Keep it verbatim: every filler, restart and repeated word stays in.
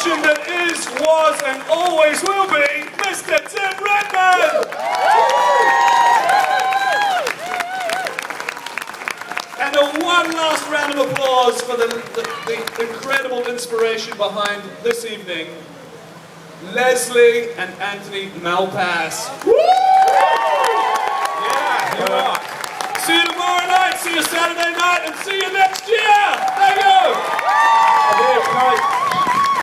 legend that is, was, and always will be, Mister Tim Redman! And a one last round of applause for the, the, the incredible inspiration behind this evening, Leslie and Anthony Malpass. Woo! Yeah, you rock. See you tomorrow night, see you Saturday night, and see you next year! Thank you!